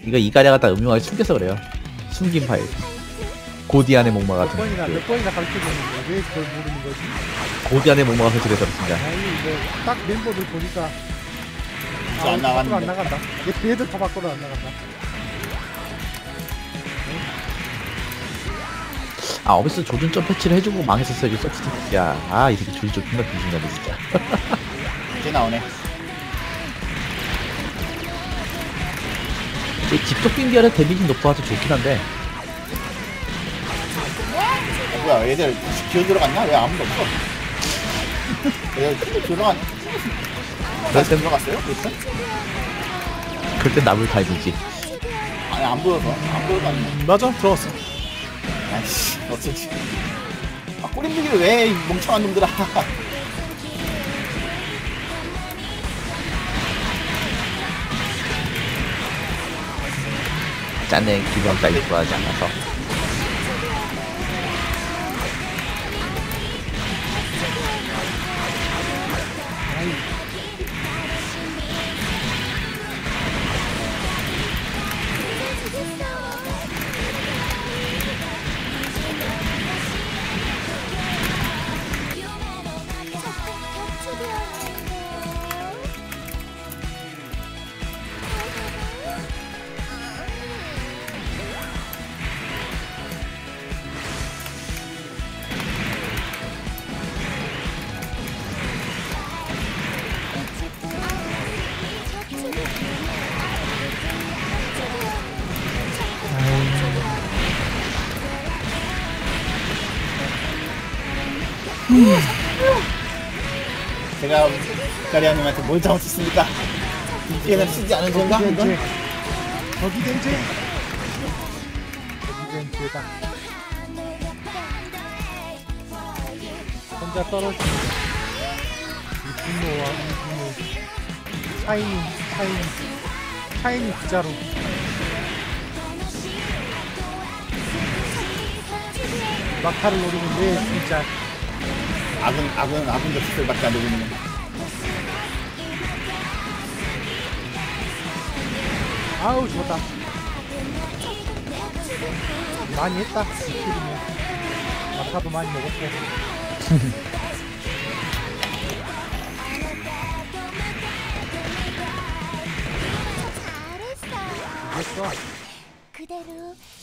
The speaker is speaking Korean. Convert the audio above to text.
이거 이가리아가 다 음흉하게 숨겨서 그래요. 숨긴 파일. 고디안의 목마 같은 몇 번이나 가르쳐줬는데 왜 그걸 모르는 거지? 고디안의 목마가 설치돼서 그렇습니다. 아니 이거 딱 멤버들 보니까 안 밖으로 안 나갔는데. 나간다. 얘들 다 밖으로 안 나간다. 아 어비스 조준점 패치를 해주고 망했었어요. 이 서브스틱. 야, 이 새끼 조준점 존나 뒤진다네 진짜. 이제 나오네. 이 집속 빙비아는 데미지 높아서 좋긴 한데 뭐야, 얘들 기어 들어갔냐? 왜 아무도 없어? 얘들 들어갔. 다시 들어갔어요? 그랬어? 그럴 땐 나물 타입이지. 아니 안 보여서 안 보여가지고. 맞아, 들어갔어. 아이씨 어쩌지. 아 꼬림지기를 왜 이 멍청한 놈들아. 짠내 기본 따위 좋아하지 않아서. 제가 가리아님한테 뭘 잘못했습니까? DPN을 쓰지 않은 건가? 이건? 저기 덴제. 저기 덴제다. 혼자 떨어지는 이 분노와 이 분노. 샤이니 부자로. 막타를 노리는데 진짜 악은 격수들밖에 안 되거든요. 아우 좋다. 많이 했다. 이틀이면 막타도 많이 먹었고. 잘했어. 됐어. 그대로